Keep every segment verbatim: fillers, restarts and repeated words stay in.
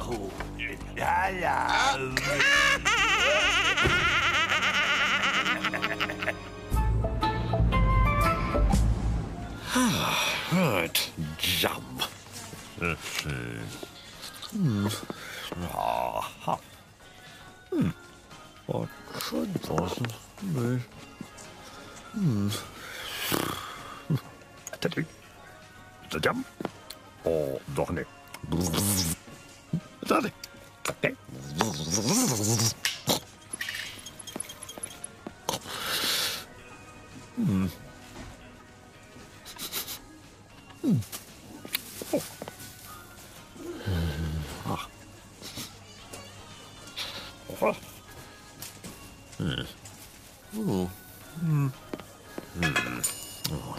Oh, hello. Right, jump. Let's see. Hmm. Ah. Hmm. I could possibly. Hmm. Teddy. The jump. Oh, Donny. Donny. Okay. Hmm. Hmm. Oh. Hmm. Ah. Oh. Hmm. Oh. Hmm. Hmm. Oh.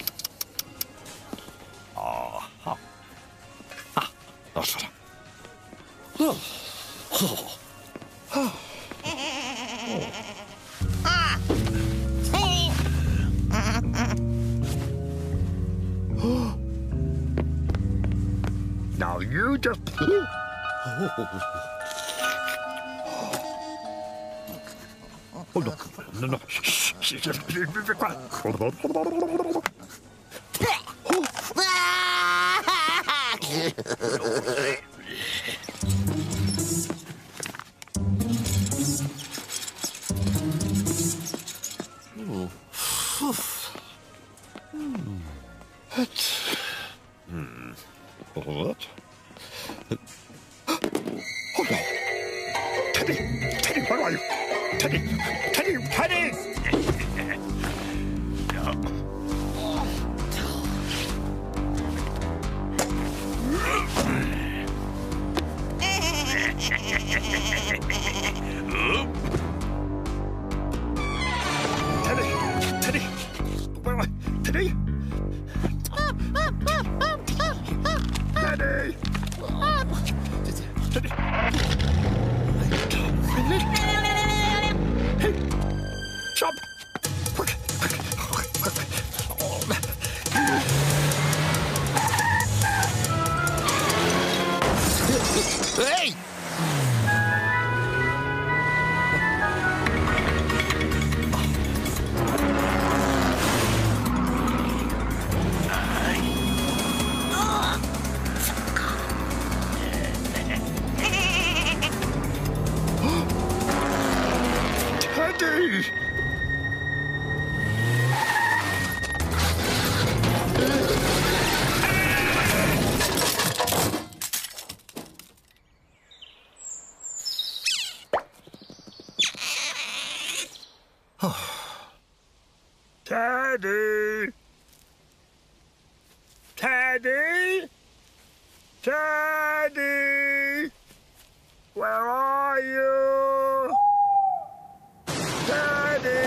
Ah. Ah. Ah. That's it. Oh. Oh. Oh. Oh. Now you just. Oh no! No no! Shh! Shh! Just be quiet. Hmm. What? Oh no! Teddy! Teddy, where are you? Teddy! Teddy! Teddy! Teddy! Teddy! Where are you? Teddy! Teddy! Teddy! Hey! Jump! Quick! Quick! Quick! Hey! Teddy! Teddy! Teddy! Teddy! Where are you? Teddy!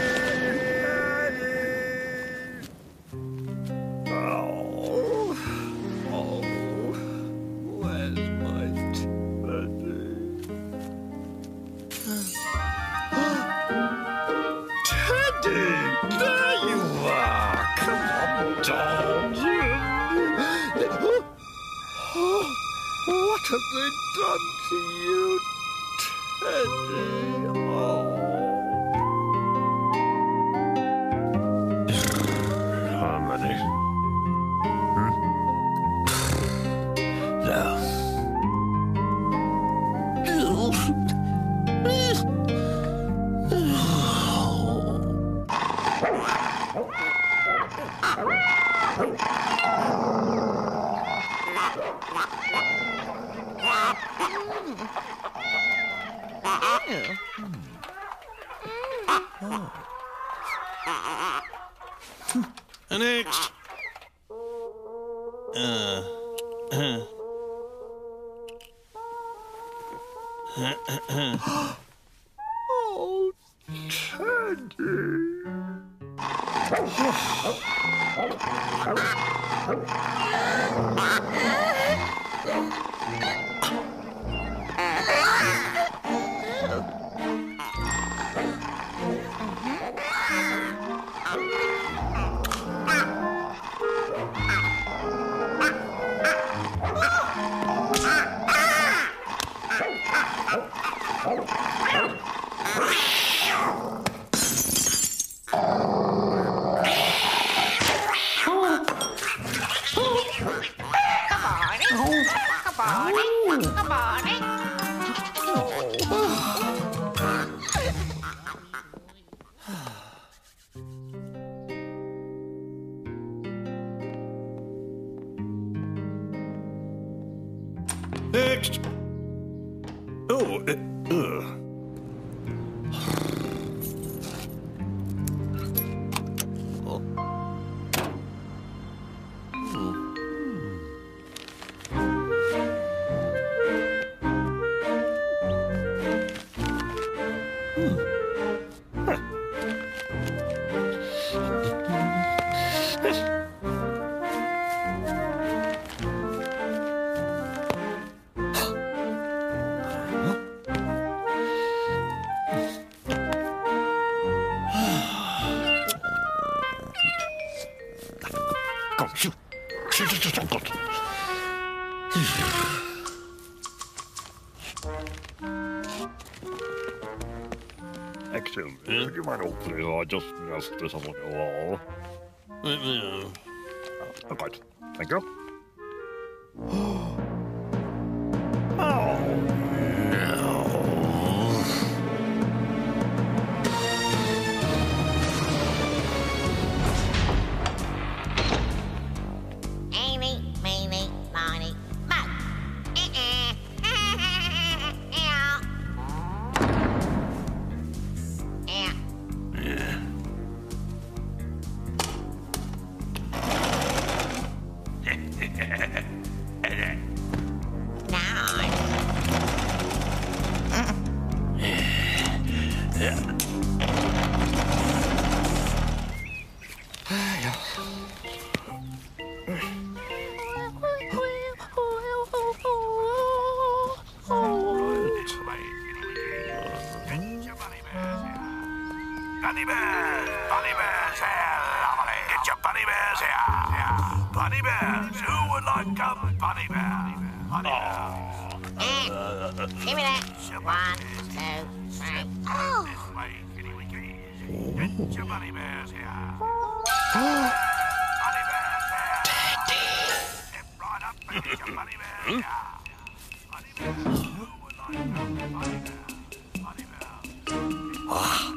Teddy! Oh, oh, where's my Teddy? Teddy! There you are! Come on, darling! What have they done to you, Teddy? Oh. How many? Hmm? No. Next. Uh. Uh. Oh, Teddy. Next. Oh, uh, uh. Excellent. Yeah. Would you mind opening or just just this on the wall? Uh, uh. Oh, right. Thank you. Oh. Eeny, meeny, miny, mo. Eh-eh. Yeah. Yeah. Bunny bears, bunny bears here, lovely. Get your bunny bears here, yeah. Bunny bears, who would like a bunny bear? Bunny bears. Eh. Give me that. One, two, three. Oh. This way, kitty wickies. Get your bunny bears here. Bunny bears here. Step right up and get your bunny bears here. Bunny bears, who would like a bunny bear? Bunny bears.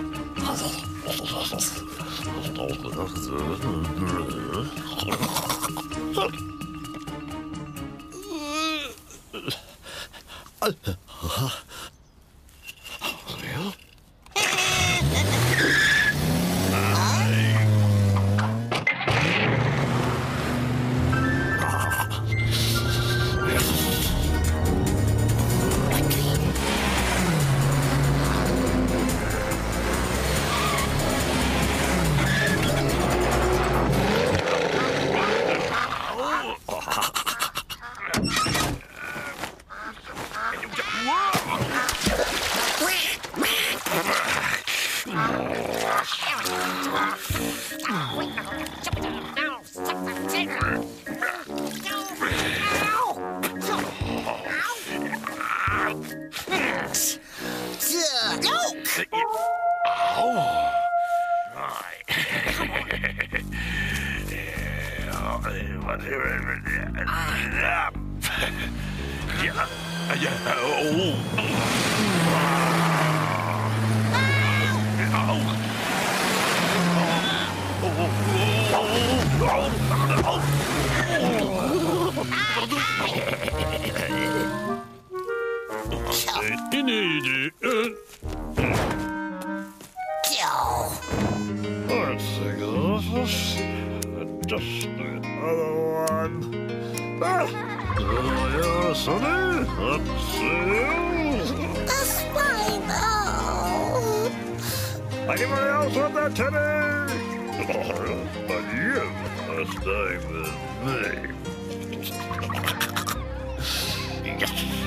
Just the other one. Ah, oh, yeah, Sonny, that's you. A spinal. Anybody else want that, Teddy? Oh, but you are staying with me. Yes.